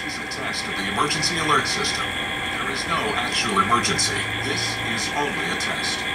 is a test of the emergency alert system. There is no actual emergency. This is only a test.